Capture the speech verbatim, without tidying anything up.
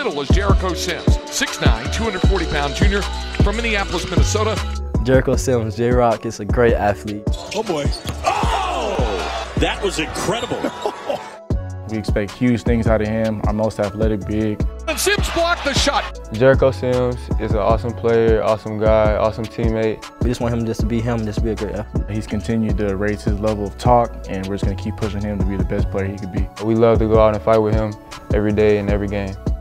middle is Jericho Sims, six nine, two hundred forty pound junior from Minneapolis, Minnesota. Jericho Sims, J-Rock is a great athlete. Oh boy. Oh! That was incredible. We expect huge things out of him, our most athletic big. And Sims blocked the shot. Jericho Sims is an awesome player, awesome guy, awesome teammate. We just want him just to be him, just to be a great athlete. He's continued to raise his level of talk, and we're just going to keep pushing him to be the best player he could be. We love to go out and fight with him every day and every game.